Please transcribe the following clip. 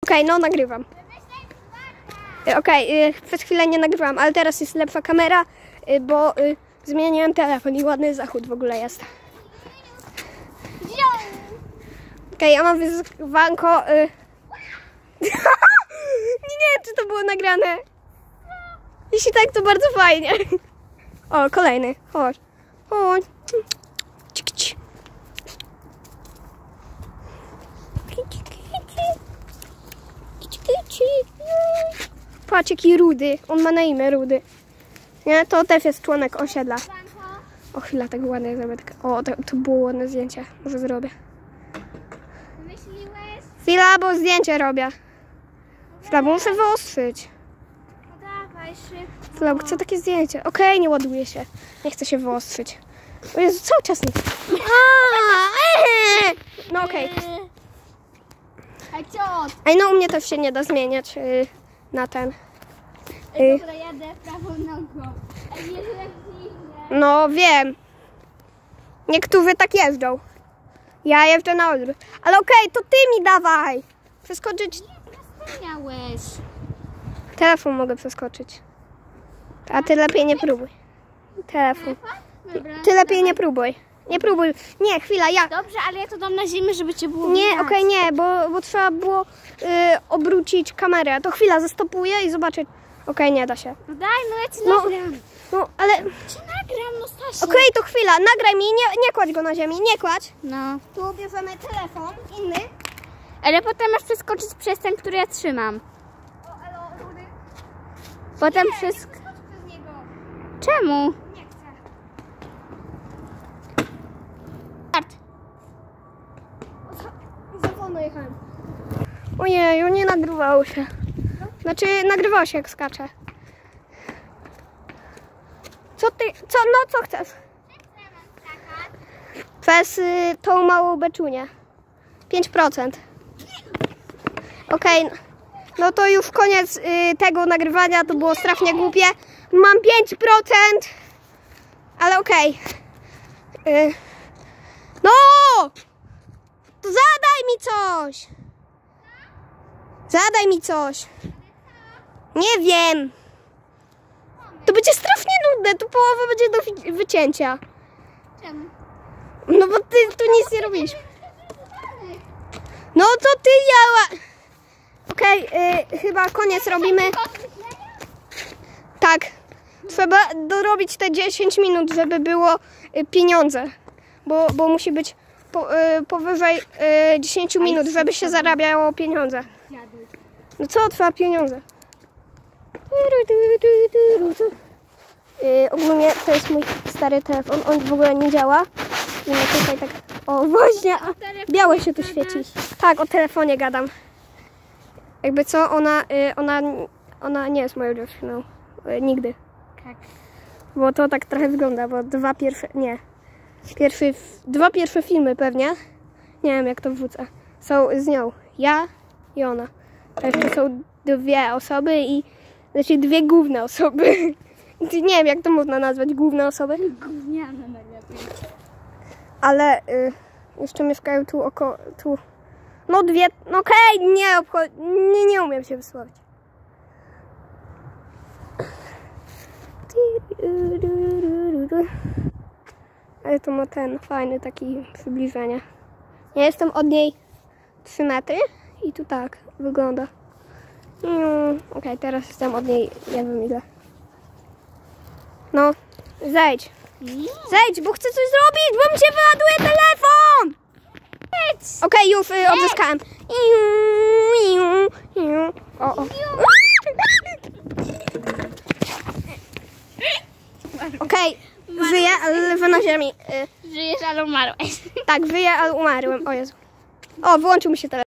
Okej, no nagrywam. Okej, przez chwilę nie nagrywam, ale teraz jest lepsza kamera, bo zmieniłem telefon i ładny zachód w ogóle jest. Okej, ja mam wyzwanko. Nie wiem, czy to było nagrane. Jeśli tak, to bardzo fajnie. O, kolejny. Chodź. Chodź. Patrz, jaki Rudy. On ma na imię Rudy. Nie, to też jest członek osiedla. O, chwila, tak ładnie zrobię. O, to było ładne zdjęcie. Może zrobię. Chwila, bo zdjęcie robię. Chwila, bo muszę wyostrzyć. Chwila, bo chcę takie zdjęcie. Okej, nie ładuje się. Nie chcę się wyostrzyć. O Jezu, cały czas nie. No okej. Ej, no u mnie też się nie da zmieniać na ten. Dobra, jadę prawą nogą. No wiem. Niektórzy tak jeżdżą. Ja jeżdżę na odwrót. Ale okej, to ty mi dawaj. Przeskoczyć. Nie, miałeś. Telefon mogę przeskoczyć. A ty lepiej nie próbuj. Telefon. Ty lepiej nie próbuj. Nie próbuj. Nie, chwila, ja. Dobrze, ale ja to dam na ziemię, żeby cię było Nie, widać. okej, nie, bo trzeba było obrócić kamerę. To chwila, zastopuję i zobaczę. Okej, nie da się. No daj, no ja ci No, nagram. no, ale... Ci nagram, no Stasia. Okej, to chwila, nagraj mi, nie kładź go na ziemi, nie kładź. No. Tu bierzemy telefon, inny. Ale potem masz przeskoczyć przez ten, który ja trzymam. O, elo, Rudy. Potem Nie przez... przeskocz przez niego. Czemu? Nie chcę. Start. Za wolno jechałem. Ojeju, nie nagrywało się. Znaczy, nagrywało się jak skacze. Co ty, co chcesz? Przez tą małą beczunię. 5%. Okej, no to już koniec tego nagrywania, to było strasznie głupie. Mam 5%, ale okej. No! To zadaj mi coś! Zadaj mi coś. Nie wiem. To będzie strasznie nudne, tu połowa będzie do wycięcia. Czemu? No bo ty tu nic nie robisz. No to ty jała. Okej, chyba koniec robimy. Tak. Trzeba dorobić te 10 minut, żeby było pieniądze. Bo musi być powyżej 10 minut, żeby się zarabiało pieniądze. No co trwa pieniądze? Ogólnie to jest mój stary telefon, on w ogóle nie działa. I my tutaj tak, o właśnie, białe się tu świeci. Tak, o telefonie gadam. Jakby co, ona nie jest moją dziewczyną. Nigdy. Tak. Bo to tak trochę wygląda, bo dwa pierwsze filmy pewnie, nie wiem jak to wrzucę, są z nią. Ja i ona. A jeszcze są dwie osoby znaczy dwie główne osoby. Nie wiem jak to można nazwać, główne osoby. Gówniane najlepiej. Ale jeszcze mieszkają tu około, tu. No dwie, no okej, nie umiem się wysłowić. Ale to ma ten fajny taki przybliżenie. Ja jestem od niej 3 metry i tu tak wygląda. Okej, teraz jestem od niej nie wiem ile. No, zejdź. Zejdź, bo chcę coś zrobić, bo mi się wyładuje telefon! Okej, już odzyskałem. O. Okej, żyję, ale leżę na ziemi. Żyjesz, ale umarłeś. Tak, żyję, ale umarłem. O Jezu. O, wyłączył mi się telefon.